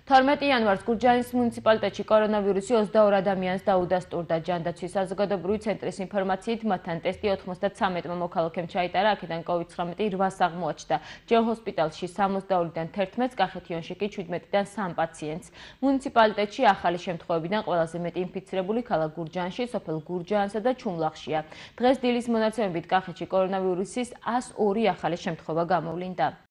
12 იანვარს გურჯაანის მუნიციპალიტეტში კორონავირუსი 22 ადამიანს დაუდასტურდა. ჯანდაცვის საზოგადოებრივი ცენტრის ინფორმაციით, მათთან ტესტი 93 მოქალაქემ ჩაიტარა, აქედან COVID-19 8-ს აღმოაჩნდა. ჯერ ჰოსპიტალში 62-დან 11-ს, კახეთიონში კი 17-დან 3 პაციენტს. მუნიციპალიტეტში ახალი შემთხვევებიდან ყველაზე მეტი ინფიცირებული ქალაქ გურჯაანში, სოფელ გურჯაანსა და ჩუმლახშია. დღეს დილის მონაცემებით კახეთში კორონავირუსის 102 ახალი შემთხვევა გამოვლინდა.